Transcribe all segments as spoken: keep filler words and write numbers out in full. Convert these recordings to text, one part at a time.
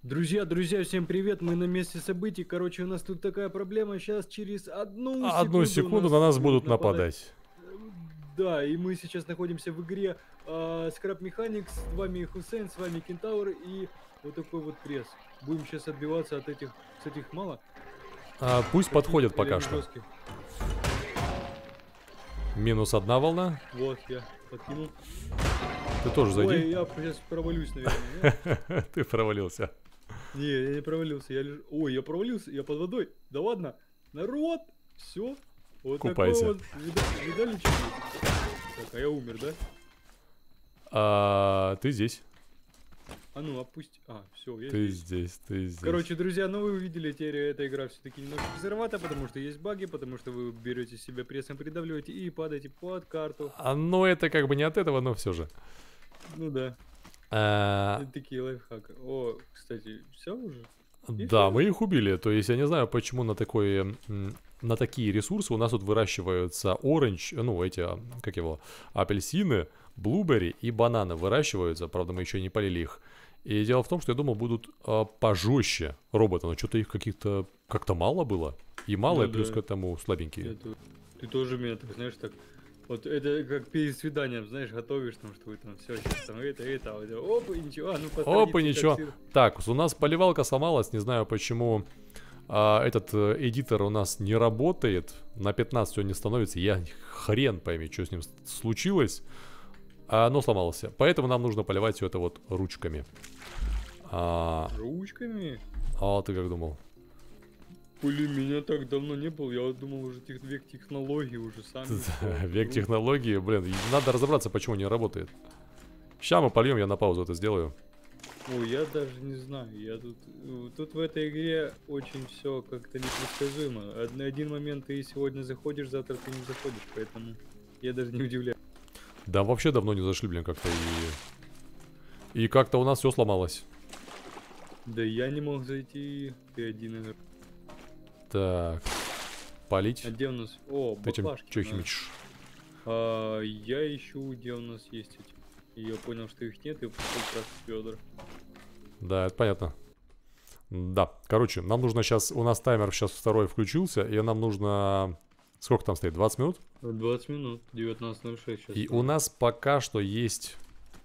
Друзья, друзья, всем привет, мы на месте событий. Короче, у нас тут такая проблема, сейчас через одну секунду, Одну секунду на нас будут нападать. нападать. Да, и мы сейчас находимся в игре uh, Scrap Mechanics, с вами Хусейн, с вами Кентавр и вот такой вот пресс. Будем сейчас отбиваться от этих, с этих мало. А, пусть Какие подходят пока что. жесткие. Минус одна волна. Вот, я подкинул. Ты тоже зайди. Ой, я сейчас провалюсь, наверное. Ты провалился. Не, я не провалился, я лежу. Ой, я провалился, я под водой. Да ладно, народ, все. Вот купайся. Вот. Видали, видали что? Так, а я умер, да? А, ты здесь. А ну, опусти. А, все, я Ты здесь. здесь, ты здесь. Короче, друзья, ну вы увидели, теперь эта игра все-таки немножко взорвата, потому что есть баги, потому что вы берете себя прессом, придавливаете и падаете под карту. А, ну это как бы не от этого, но все же. Ну да. А... Это такие лайфхаки. О, кстати, все уже? Да, мы их убили. То есть я не знаю, почему на такое, на такие ресурсы у нас тут выращиваются оранж, ну эти, как его, апельсины, блуберри и бананы выращиваются. Правда, мы еще не полили их. И дело в том, что я думал, будут а, пожестче роботы, но что-то их каких-то как-то мало было. И мало, Ну, и плюс да. к этому слабенькие. Это... Ты тоже меня так, знаешь, так... Вот это как перед свиданием, знаешь, готовишь, там, что вы там все, сейчас там это, это, вот, опа, и ничего, а ну Опа, ничего. Так, у нас поливалка сломалась, не знаю почему а, этот э, эдитор у нас не работает, на пятнадцать все не становится, я хрен пойми, что с ним случилось, а, но сломался. Поэтому нам нужно поливать все это вот ручками. А, Ручками? а ты как думал? Блин, меня так давно не было, я вот думал уже тех, век технологий уже сами. Век технологии, блин, надо разобраться, почему не работает. Сейчас мы польем, я на паузу это сделаю. Ой, я даже не знаю, я тут, тут в этой игре очень все как-то непредсказуемо. Один момент ты сегодня заходишь, завтра ты не заходишь, поэтому я даже не удивляюсь. Да вообще давно не зашли, блин, как-то и... И как-то у нас все сломалось. Да я не мог зайти, ты один игрок. Так, полить. А где у нас? О, ты чем баклажки. Че химичишь? А, я ищу, где у нас есть эти. И я понял, что их нет, и пошел красить ведра. Да, это понятно. Да, короче, нам нужно сейчас... У нас таймер сейчас второй включился, и нам нужно... Сколько там стоит? двадцать минут? двадцать минут, девятнадцать ноль шесть сейчас. И у нас пока что есть...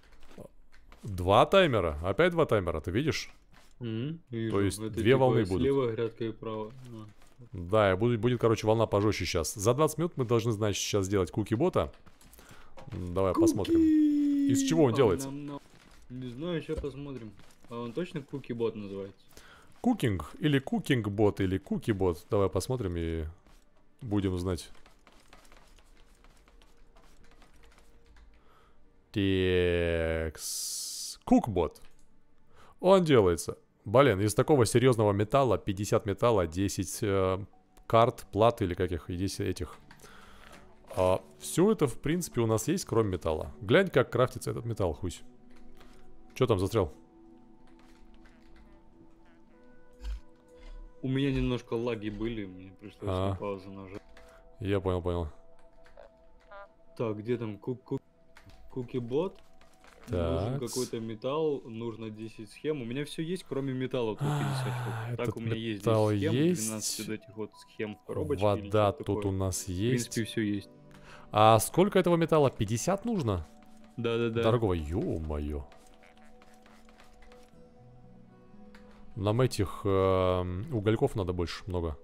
Два таймера. Опять два таймера, ты видишь? Mm-hmm. То есть это две типа волны будут. Слева грядка и право. А. Да, и будет, будет, короче, волна пожестче сейчас. За двадцать минут мы должны, значит, сейчас сделать куки-бота. Давай Куки! посмотрим. Из чего он а, делается? Нам, нам... Не знаю, сейчас посмотрим. А он точно куки-бот называется? Кукинг или кукинг-бот или куки-бот. Давай посмотрим и будем знать. Текс. Кукбот. Он делается. Блин, из такого серьезного металла, пятьдесят металла, десять э, карт, плат или каких, и десять этих. А, все это, в принципе, у нас есть, кроме металла. Глянь, как крафтится этот металл, хусь. Че там застрял? У меня немножко лаги были, мне пришлось А. на паузу нажать. Я понял, понял. Так, где там ку-ку... куки-бот? Нужен какой-то металл, нужно десять схем. У меня все есть, кроме металла. А, так, у меня есть металл десять схем, есть. двенадцать вот этих вот схем в коробочке. Вода тут у нас есть. В принципе, все есть. А сколько этого металла? пятьдесят нужно? Да-да-да. Дорогого, ё-моё. Нам этих э, угольков надо больше, много.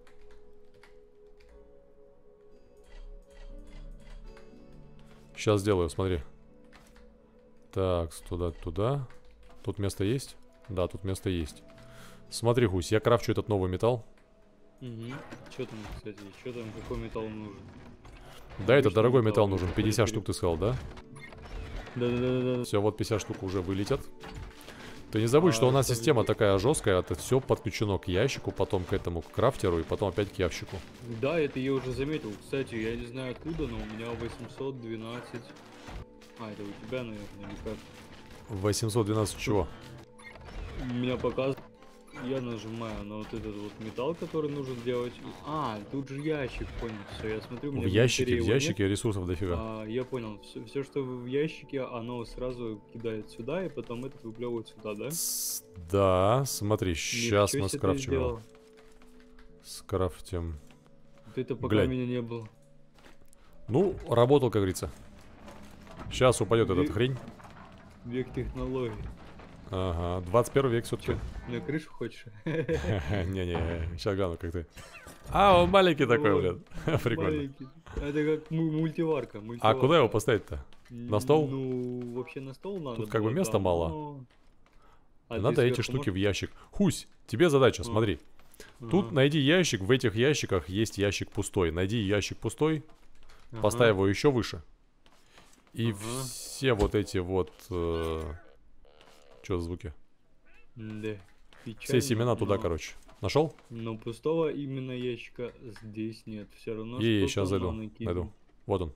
Сейчас сделаю, смотри. Так, туда, туда. Тут место есть? Да, тут место есть. Смотри, Хусь, я крафчу этот новый металл. Угу. Что там, кстати, что там, какой металл нужен? Да, это дорогой металл нужен. пятьдесят штук ты сказал, да? Да-да-да. Все, вот пятьдесят штук уже вылетят. Ты не забудь, а, что у нас система будет? Такая жесткая. Это все подключено к ящику, потом к этому к крафтеру и потом опять к ящику. Да, это я уже заметил. Кстати, я не знаю откуда, но у меня восемьсот двенадцать. А, это у тебя, наверное, или как? восемьсот двенадцать чего? У меня показывает я нажимаю на вот этот вот металл, который нужно делать. А, тут же ящик, понял. Все, я смотрю, у меня В ящике, в инвентаре его ящике ресурсов дофига. нет. А, я понял. Все, все, что в ящике, оно сразу кидает сюда, и потом этот выплевывает сюда, да? С- Да, смотри, сейчас Ничего мы себе ты скрафтим его. сделал. Скрафтим. Вот это пока Глянь. меня не было. Ну, работал, как говорится. Сейчас упадет Ве- эта хрень. Век технологий. Ага, двадцать первый век все-таки. Че, на крышу хочешь? Не-не, сейчас гляну, как ты. А, он маленький такой, Ой, блин. Прикольно. Маленький. Это как му- мультиварка. А мультиварка. куда его поставить-то? На стол? Ну, вообще на стол надо. Тут как бы было, места да, мало. но- А ты Надо эти сверху штуки в ящик. Хусь, тебе задача, А. смотри. можешь? Тут Ага, найди ящик, в этих ящиках есть ящик пустой. Найди ящик пустой, ага. поставь его еще выше. И Ага. все вот эти вот... Э... Что за звуки? Да. Все Печально, семена туда, но- короче. Нашел? Но пустого именно ящика здесь нет. Все равно И что-то сейчас зайду. надо накинуть. Найду. Вот он.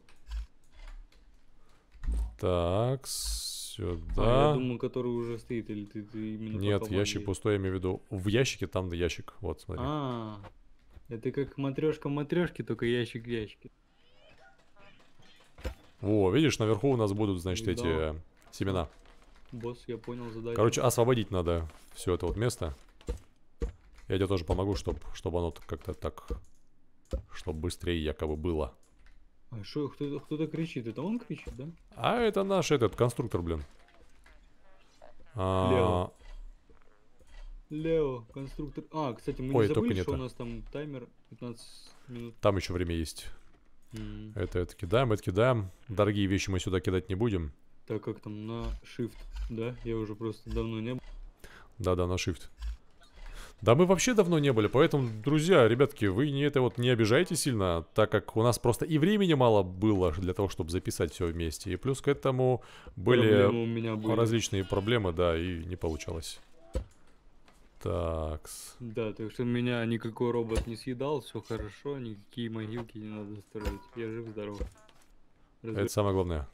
Так, А, сюда. я думаю, который уже стоит, или ты, ты именно по Нет, команде? ящик пустой, я имею в виду. В ящике там ящик. Вот, смотри. А, это как матрешка матрешки, только ящик в ящике. О, видишь, наверху у нас будут, значит, Да. эти э, семена. Босс, я понял задачу. Короче, освободить надо все это вот место. Я тебе тоже помогу, чтобы чтобы оно как-то так, чтобы быстрее якобы было. А что, кто-то, кто-то кричит? Это он кричит, да? А это наш этот конструктор, блин. А, Лео. Лео, конструктор. А, кстати, мы Ой, не только забыли, не что это. у нас там таймер пятнадцать минут. Там еще время есть. М. Это, это кидаем, это кидаем. Дорогие вещи мы сюда кидать не будем. Так, как там на shift, да? Я уже просто давно не был. Да-да, на shift. Да мы вообще давно не были, поэтому, друзья, ребятки, вы не это вот не обижайте сильно, так как у нас просто и времени мало было для того, чтобы записать все вместе. И плюс к этому были Проблемы у меня были. различные проблемы, да, и не получалось. Так. Да, так что меня никакой робот не съедал, все хорошо, никакие могилки не надо строить. Я жив-здоров. Разве- Это самое главное.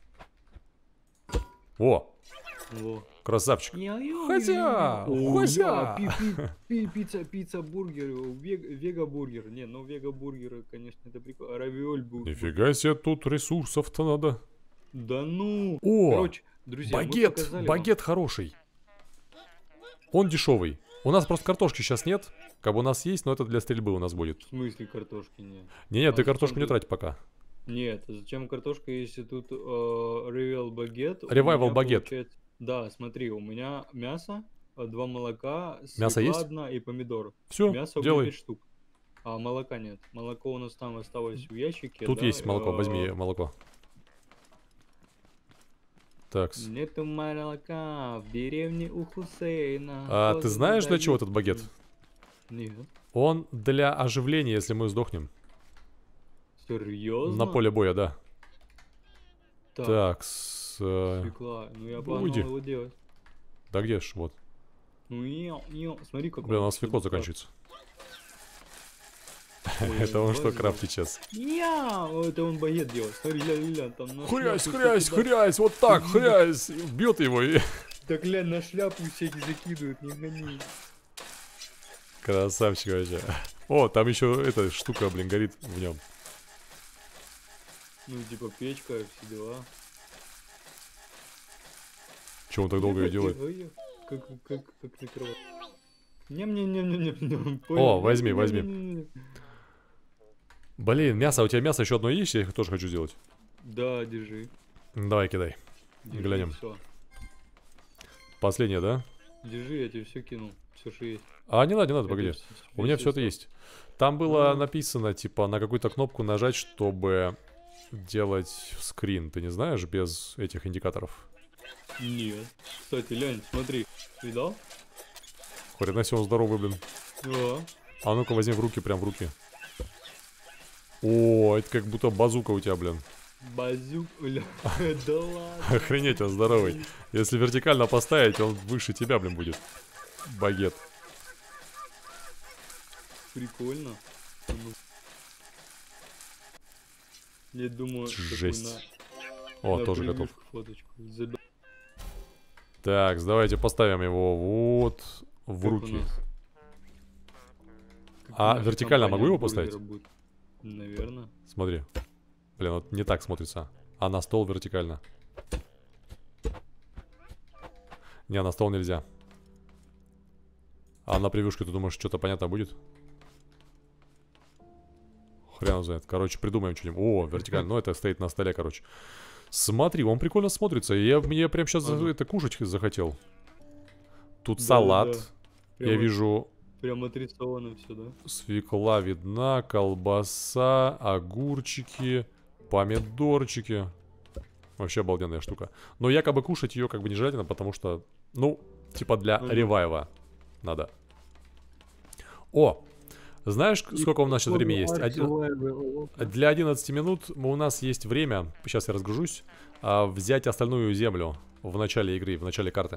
О, Во. красавчик. Хотя, Хотя. пицца, пицца, бургер, вег- вега-бургер. Не, ну вега-бургеры, конечно, это прикольно. Равиоль бургер. Нифига себе, тут ресурсов-то надо. Да ну. О, Короче, друзья, мы багет, показали вам- багет хороший. Он дешевый. У нас просто картошки сейчас нет. Как бы у нас есть, но это для стрельбы у нас будет. В смысле картошки нет? Не-не, ты А картошку зачем не ты- трать пока. Нет, зачем картошка, если тут ревел багет? у Revival меня багет. получается- Да, смотри, у меня мясо, э, два молока, Мясо свекла есть? одна и помидор. Все, Мясо у меня делай. пять штук. А молока нет. Молоко у нас там осталось в ящике. Тут да, есть молоко, э, возьми молоко. Так. Нету молока в деревне у Хусейна. А ты Козы знаешь, для чего дают. этот багет? Нет. Он для оживления, если мы сдохнем. Серьезно? На поле боя, да. Так, Так, с, э, свекла. Ну я ну, погнал уйди. его делать. да где ж, вот. Ну не, не, смотри, как Блин, у он нас свекло сюда- заканчивается. Ой, Это он что возьми. крафтит сейчас? Я, это он багет делает. Смотри, глянь, глянь, там на Хрясь, шляпу хрясь, всякие, да. хрясь, вот так, хрясь. Бьет его и... Да глянь, на шляпу всякие закидывают, не гони. Красавчик вообще. О, там еще эта штука, блин, горит в нем. Ну, типа печка, все дела. Че он так долго ее Тихо, делает? тихо, тихо. Как, как, как накрывать. Ням-ням-ням-ням-ням. О, возьми, возьми. Ням-ням-ням-ням. Блин, мясо, у тебя мясо еще одно есть? Я их тоже хочу сделать. Да, держи. Давай, кидай. Держи, Глянем. всё. Последнее, да? Держи, я тебе все кинул. Все, что есть. А, не надо, не надо, Это погоди. вс- У меня весь все это состав. есть. Там было А. написано, типа, на какую-то кнопку нажать, чтобы делать скрин. Ты не знаешь, без этих индикаторов? Нет. Кстати, Лянь, смотри. Видал? Хрена себе он здоровый, блин. Да. А ну-ка возьми в руки, прям в руки. О, это как будто базука у тебя, блин. Базюк, ля. Да ладно. Охренеть, он здоровый. Если вертикально поставить, он выше тебя, блин, будет. Багет. Прикольно. А ну. Я думаю, такой Жесть. на- О, на тоже превьюшку готов. Фоточку. Заба- Так, давайте поставим его вот в Как у руки. нас? А вертикально могу его поставить? Наверное. Смотри. Блин, вот не так смотрится. А на стол вертикально. Не, на стол нельзя. А на превьюшке, ты думаешь, что-то понятно будет? Хрен знает. Короче, придумаем что-нибудь. О, вертикально. Ну, это стоит на столе, короче. Смотри, он прикольно смотрится. Я, мне прям сейчас ага. это кушать захотел. Тут да, салат. Да, да. Прямо, я вижу... Прям отрисовано все, да? Свекла видна, колбаса, огурчики, помидорчики. Вообще обалденная штука. Но якобы кушать ее как бы не желательно, потому что, ну, типа для ага. ревайва надо. О! Знаешь, сколько у нас сейчас времени есть? Один... Для одиннадцати минут у нас есть время, сейчас я разгружусь, взять остальную землю в начале игры, в начале карты.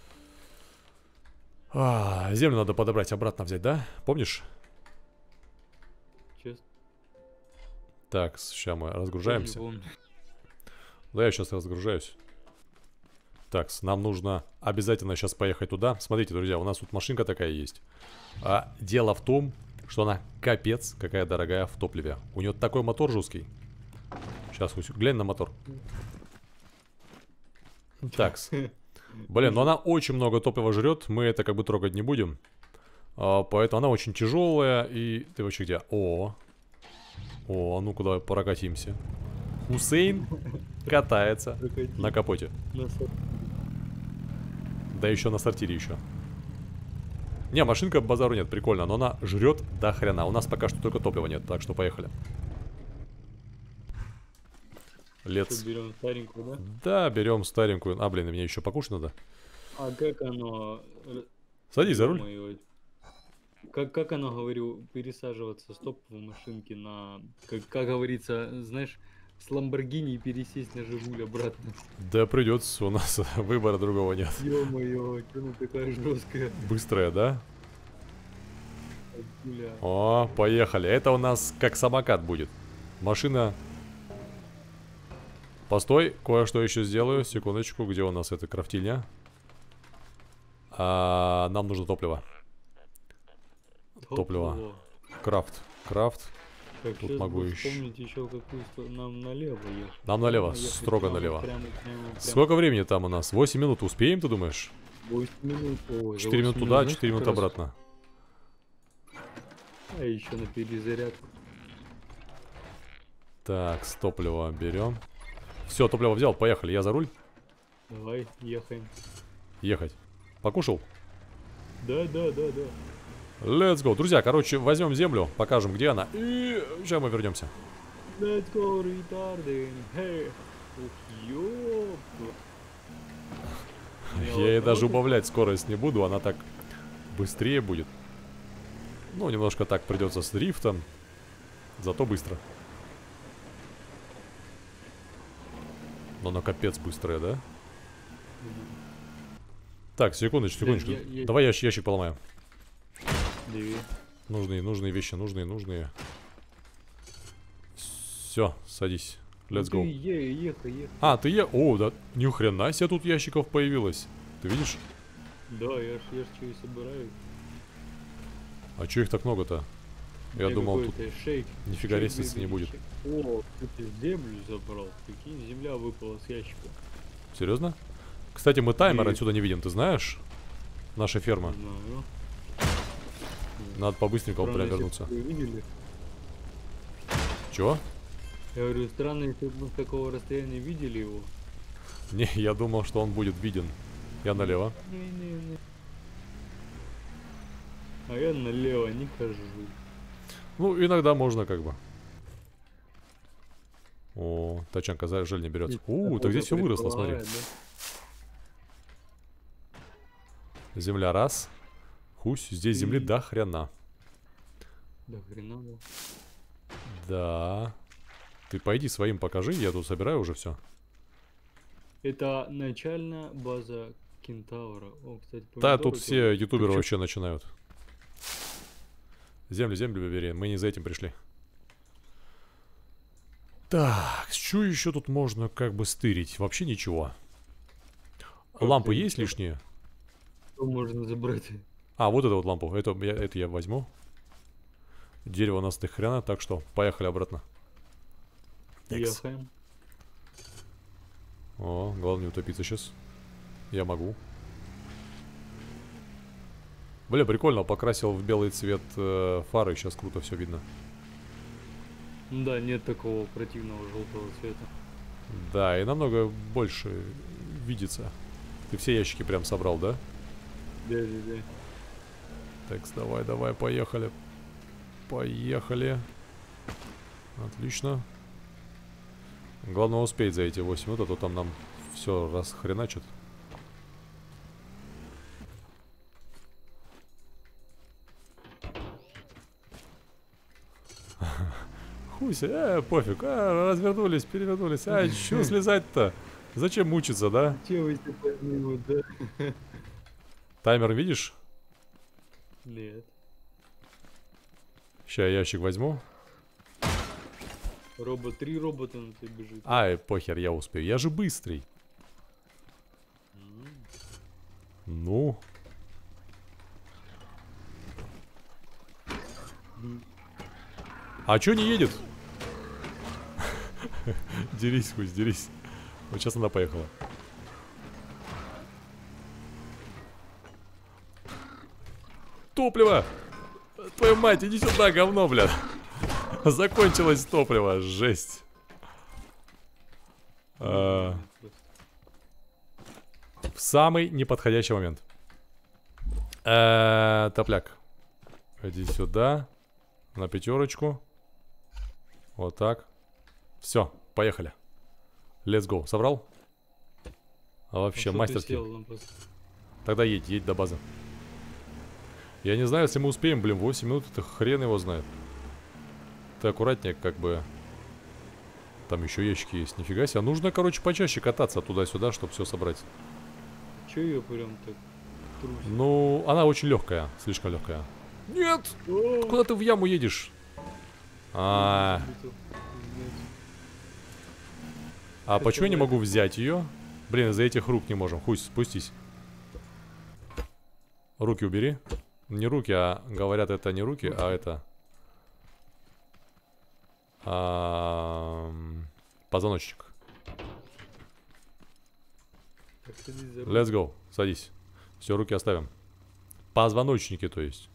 А, землю надо подобрать, обратно взять, да? Помнишь? Честно. Так, сейчас мы разгружаемся. Да, я сейчас разгружаюсь. Так, нам нужно обязательно сейчас поехать туда. Смотрите, друзья, у нас тут машинка такая есть. А, дело в том, что она капец какая дорогая в топливе. У нее такой мотор жесткий. Сейчас, глянь на мотор. Такс. Блин, но она очень много топлива жрет. Мы это как бы трогать не будем. а, Поэтому она очень тяжелая. И ты вообще где? О, О, ну куда прокатимся. Хусейн катается Прокатим. на капоте. На да еще на сортире еще. Не, машинка базару нет, прикольно. Но она жрет до хрена. У нас пока что только топлива нет, так что поехали. Let's... Берем старенькую, да? Да, берем старенькую. А, блин, мне еще покушать надо. А как оно... Садись за руль. Как, как оно, говорю, пересаживаться с топовой машинки на... Как, как говорится, знаешь, с Ламборгини пересесть на Жигуль обратно. Да придется, у нас выбора другого нет. Ё-моё, что она такая жесткая. Быстрая, да? О, поехали. Это у нас как самокат будет. Машина... Постой, кое-что еще сделаю. Секундочку, где у нас эта крафтильня? А, нам нужно топливо. Топливо. топливо. Крафт. Крафт. Так, тут могу еще. еще какую нам налево ехать. Нам налево, ехать строго прямо, налево. Прямо, прямо, прямо. Сколько времени там у нас? восемь минут. Успеем, ты думаешь? восемь минут. Ой, четыре минут туда, четыре минуты обратно. А еще на перезарядку. Так, с топлива берем. Все, топливо взял, поехали, я за руль. Давай, ехаем. Ехать. Покушал? Да, да, да, да. Let's go. Друзья, короче, возьмем землю, покажем, где она. И сейчас мы вернемся. Let's go, retarding. Hey. Ух, ёп. Я ей даже убавлять скорость не буду, она так быстрее будет. Ну, немножко так придется с дрифтом. Зато быстро. Но она капец быстрая, да? Так, секундочку, секундочку. Я, я, Давай ящик, ящик поломаем. Две. Нужные, нужные вещи, нужные, нужные. Все, садись. Let's go. Е, ехай, ехай. А, ты е... О, да. Ни хрена себе тут ящиков появилось. Ты видишь? Да, я ж, я ж что и собираю. А че их так много-то? Я думал, тут шейк, нифига шейк ресницы не будет. О, ты землю забрал. Прикинь, земля выпала с ящика. Серьезно? Кстати, мы таймер и... отсюда не видим, ты знаешь? Наша ферма. Знаю. Надо по-быстренькому прям вернуться. Чего? Я говорю, странно, если бы мы с такого расстояния видели его. Не, я думал, что он будет виден. Я налево. Не, не, не. А я налево не хожу. Ну, иногда можно как бы. О, тачанка за жаль не берется. У, так здесь все выросло, смотри. Да? Земля раз. Хусь, здесь И... земли до хрена. До хрена, да. Да. Ты пойди своим покажи, я тут собираю уже все. Это начальная база Кентавра. О, кстати, да, тут все ютуберы вообще начинают. Землю, землю бери, мы не за этим пришли. Так, что еще тут можно как бы стырить? Вообще ничего. Как лампы есть что? Лишние? Что можно забрать? А, вот эту вот лампу. Это я, это я возьму. Дерево у нас до хрена, так что поехали обратно. Экс. Ехаем. О, главное не утопиться сейчас. Я могу. Бля, прикольно, покрасил в белый цвет э, фары, сейчас круто все видно. Да, нет такого противного желтого цвета. Да, и намного больше видится. Ты все ящики прям собрал, да? Да, да, да. Так, давай, давай, поехали. Поехали. Отлично. Главное успеть за эти восемь минут, а то там нам все расхреначат. Хуйся, э, пофиг, а, развернулись, перевернулись, а, чё слезать-то? Зачем мучиться, да? Че вы себе пойми, вот, да? Таймер видишь? Нет. Сейчас ящик возьму. Робот, три робота на тебя бежит. Ай, похер, я успею, я же быстрый. М. Ну. М. А чё не едет? Дерись, хуй, дерись. Вот сейчас она поехала. Топливо! Твою мать, иди сюда, говно, блядь. Закончилось топливо, жесть. А, в самый неподходящий момент. Э, Топляк. Иди сюда. На пятерочку. Вот так. Все, поехали. Let's go. Собрал? А вообще, А что ты мастерски. сел нам просто? Тогда едь, едь до базы. Я не знаю, если мы успеем, блин, восемь минут, это хрен его знает. Ты аккуратнее, как бы. Там еще ящики есть, нифига себе. Нужно, короче, почаще кататься туда-сюда, чтобы все собрать. Че ее прям так трусит? Ну, она очень легкая, слишком легкая. Нет! О, Куда ты в яму едешь? А, это, знаете, а Это почему я не ладно. могу взять ее? Блин, из-за этих рук не можем. Хуй, спустись. Руки убери. Не руки, а говорят, это не руки, а это... А, позвоночник. так садись за руль. Let's go. Садись. Все, руки оставим. Позвоночники, то есть.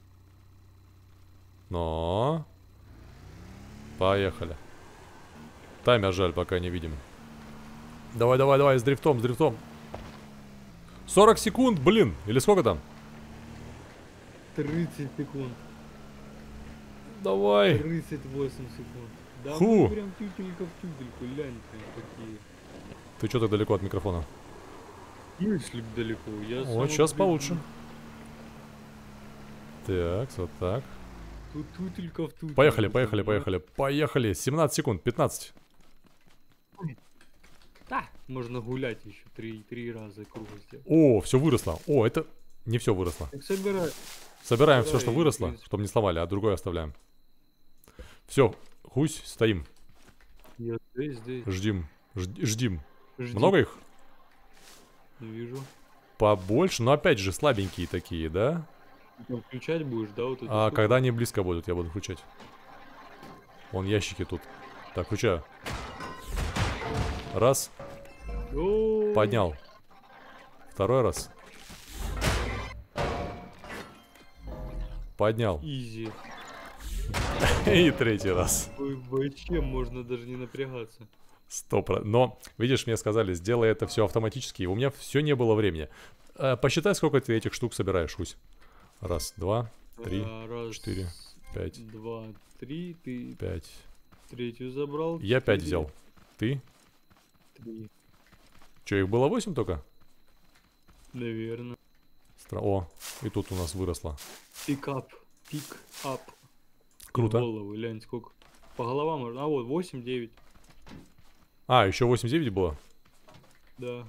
Но... Поехали. Таймер жаль, пока не видим. Давай, давай, давай, с дрифтом, с дрифтом. сорок секунд, блин. Или сколько там? тридцать секунд. Давай. тридцать восемь секунд. Да Ху. мы прям тютелька в тютельку, глянь прям такие. Ты что так далеко от микрофона? Мысли далеко. Я Вот самый сейчас близ- получше. Так, вот так. Тут тютелька в тютельку. Поехали, поехали, понимаешь? поехали. Поехали. семнадцать секунд, пятнадцать. Да, можно гулять еще три, три раза круг сделать. О, все выросло. О, это не все выросло. Так собирай. Собираем все, Давай, что выросло, из- чтобы не сломали, а другое оставляем. Все, хусь, стоим. Я здесь, здесь. Ждим. Жд- Ждим. Жди. Много их? Не вижу. Побольше, но опять же слабенькие такие, да? Ты там включать будешь, да, вот эту А штуку? когда они близко будут, я буду включать. Вон ящики тут. Так, включаю. Раз, О, поднял. Второй раз. Поднял. Изи. И третий раз. Ой, вообще можно даже не напрягаться. Сто про... Но, видишь, мне сказали, сделай это все автоматически. У меня все не было времени. Э, посчитай, сколько ты этих штук собираешь, Хусь. Раз, два, три, А, раз, четыре, пять, два, три. Ты пять. третью забрал. Я пять четыре, взял. Ты? Три. Че, их было восемь только? Наверное. Стра... О, и тут у нас выросло. Пикап. Пик-ап. Круто. Головы, глянь, сколько. По головам можно. А вот, восемь-девять. А, еще восемь-девять было? Да.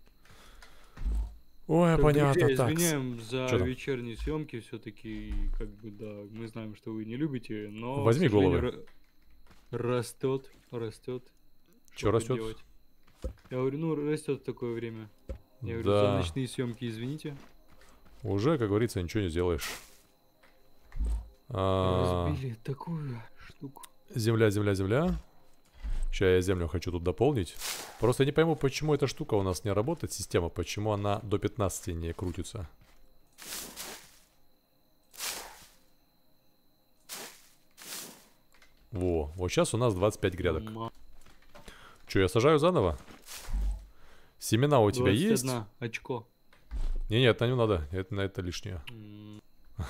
Ой, Так, понятно, друзья, так. извиняем за Чё там? вечерние съемки, все-таки, как бы, да, мы знаем, что вы не любите, но Возьми к сожалению, головы. ра- растет, растет. Чё тут растет? делать? Я говорю, ну растет в такое время. Я говорю, Да. за ночные съемки, извините. Уже, как говорится, ничего не сделаешь. А, Разбили такую штуку. земля, земля, земля. Сейчас я землю хочу тут дополнить. Просто я не пойму, почему эта штука у нас не работает, система. Почему она до пятнадцати не крутится. Во, вот сейчас у нас двадцать пять грядок. Ма- Че, я сажаю заново? Семена у тебя есть? двадцать одно очко. Не, нет, на не надо. Это, на это лишнее. М,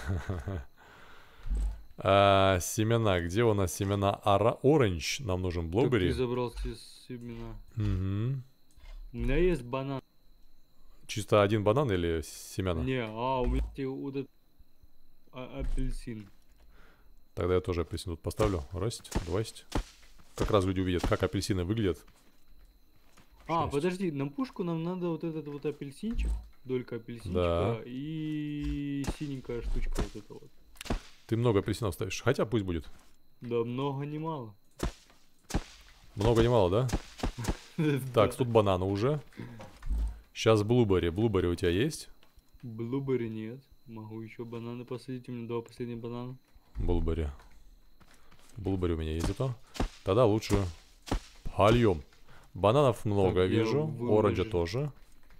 А, семена. Где у нас семена? Ара оранж. Нам нужен так блубери. ты забрал все семена. Мгм. У меня есть банан. Чисто один банан или семена? Не, а у меня те- вот этот а- апельсин. Тогда я тоже апельсин тут поставлю. Раз, два. Как раз люди увидят, как апельсины выглядят. А, Шесть. подожди, на пушку нам надо вот этот вот апельсинчик, долька апельсинчика Да. и синенькая штучка вот эта вот. Ты много апельсинов ставишь. Хотя пусть будет. Да много не мало. Много не мало, да? Так, Да. тут бананы уже. Сейчас блубери. Блубери у тебя есть? Блубери нет. Могу еще бананы посадить. У меня два последних банана. Блубери. Блубери у меня есть зато. Тогда лучше польем. Бананов много Так, я вижу. выложу. Оранжа тоже.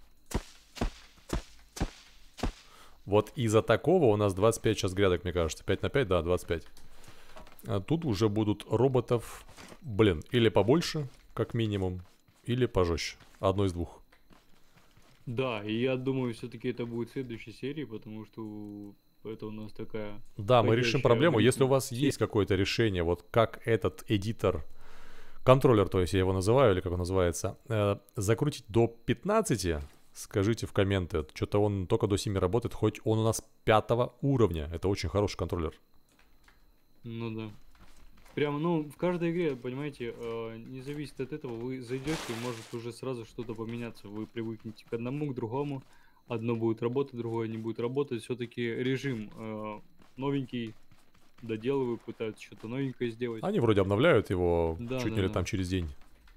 Вот из-за такого у нас двадцать пять сейчас грядок, мне кажется. пять на пять, да, двадцать пять. А тут уже будут роботов, блин, или побольше, как минимум, или пожестче. Одно из двух. Да, и я думаю, все-таки это будет в следующей серии, потому что это у нас такая... Да, мы решим Ходячая проблему. в Если у ритме. вас есть какое-то решение, вот как этот эдитор, контроллер, то есть я его называю, или как он называется, э, закрутить до пятнадцати, скажите в комменты. Что-то он только до семи работает, хоть он у нас пятого уровня. Это очень хороший контроллер. Ну да. Прямо, ну, в каждой игре, понимаете, э, не зависит от этого, вы зайдете и может уже сразу что-то поменяться. Вы привыкнете к одному, к другому. Одно будет работать, другое не будет работать. Все-таки режим э, новенький, доделывают, пытаются что-то новенькое сделать. Они вроде обновляют его Да, чуть да, не ли да. там через день.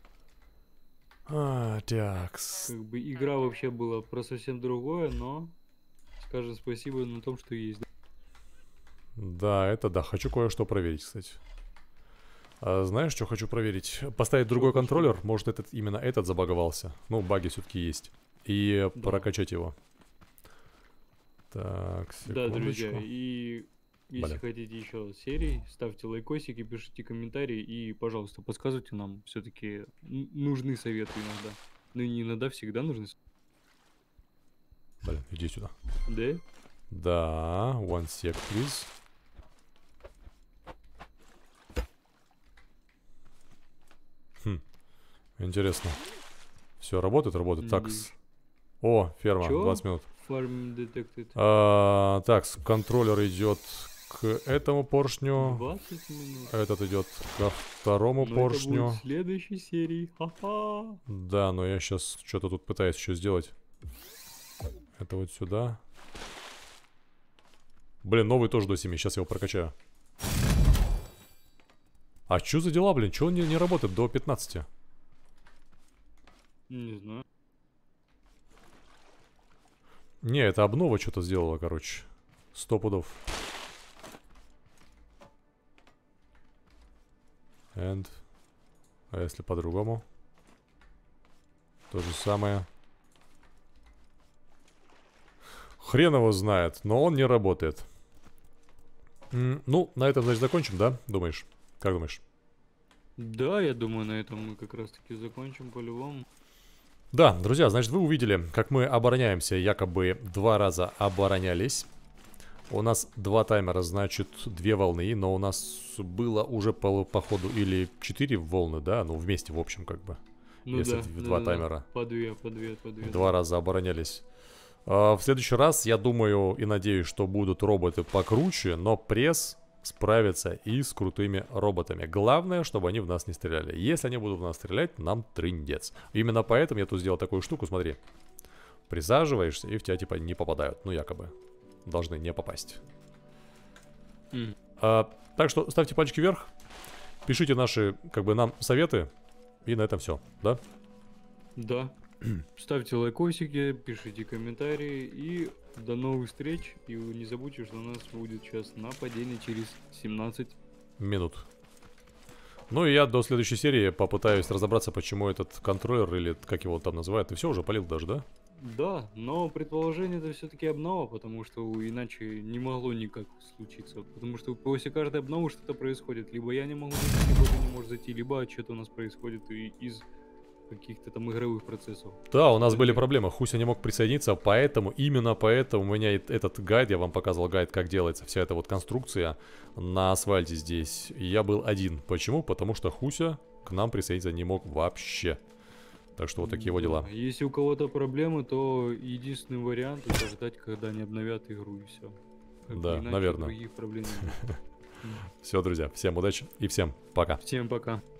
А, такс. Как бы игра вообще была про совсем другое, но скажем спасибо на том, что есть. Да, это да. Хочу кое-что проверить, кстати. А, знаешь, что хочу проверить? Поставить другой хочешь контроллер. Может, этот именно этот забаговался. Ну, баги все-таки есть. И Да. прокачать его. Так, Да, друзья, секундочку. и если Блин. хотите еще серий, ставьте лайкосики, пишите комментарии и, пожалуйста, подсказывайте нам. Все-таки нужны советы иногда. Ну и не иногда, всегда нужны. с- Блин, иди сюда. Да? Да, one sec, please. Хм, интересно. Все, работает, работает. Так, Надеюсь. о, ферма, Чё? двадцать минут. Farm detected. А, так, контроллер идет к этому поршню. двадцать минут. Этот идет ко второму Но это поршню. будет в следующей серии. Ха-ха. Да, но я сейчас что-то тут пытаюсь еще сделать. Это вот сюда. Блин, новый тоже до семи. Сейчас я его прокачаю. А что за дела, блин? Чего он не, не работает до пятнадцати? Не знаю. Не, это обнова что-то сделала, короче. Сто пудов. And. А если по-другому? То же самое. Хрен его знает, но он не работает. М, ну, на этом, значит, закончим, да? Думаешь? Как думаешь? Да, я думаю, на этом мы как раз таки закончим по-любому. Да, друзья, значит, вы увидели, как мы обороняемся. Якобы два раза оборонялись. У нас два таймера, значит, две волны. Но у нас было уже по, по ходу или четыре волны, да? Ну, вместе, в общем, как бы. Ну Если да, это да, два да, да. таймера. По две, по две, по две. Два раза оборонялись. А, в следующий раз, я думаю и надеюсь, что будут роботы покруче, но пресс справится и с крутыми роботами. Главное, чтобы они в нас не стреляли. Если они будут в нас стрелять, нам трындец. Именно поэтому я тут сделал такую штуку, смотри. Присаживаешься, и в тебя типа не попадают. Ну, якобы. Должны не попасть. М. А, так что ставьте пальчики вверх. Пишите наши, как бы, нам советы. И на этом все, да? Да. Ставьте лайкосики, пишите комментарии и до новых встреч. И вы не забудьте, что у нас будет сейчас нападение через семнадцать Минут. Ну и я до следующей серии попытаюсь разобраться, почему этот контроллер, или как его там называют. Ты все уже полил даже, да? Да, но предположение это все-таки обнова, потому что иначе не могло никак случиться. Потому что после каждой обновы что-то происходит. Либо я не могу зайти, либо ты не можешь зайти, либо что-то у нас происходит и из каких-то там игровых процессов. Да, у нас Это были не- проблемы. Хуся не мог присоединиться, поэтому, именно поэтому у меня и- этот гайд, я вам показывал гайд, как делается вся эта вот конструкция на асфальте здесь. И я был один. Почему? Потому что Хуся к нам присоединиться не мог вообще. Так что вот такие вот Да, дела. Если у кого-то проблемы, то единственный вариант это ждать, когда они обновят игру и все. Да, наверное. Других проблем нет. М. Все, друзья, всем удачи и всем пока. Всем пока.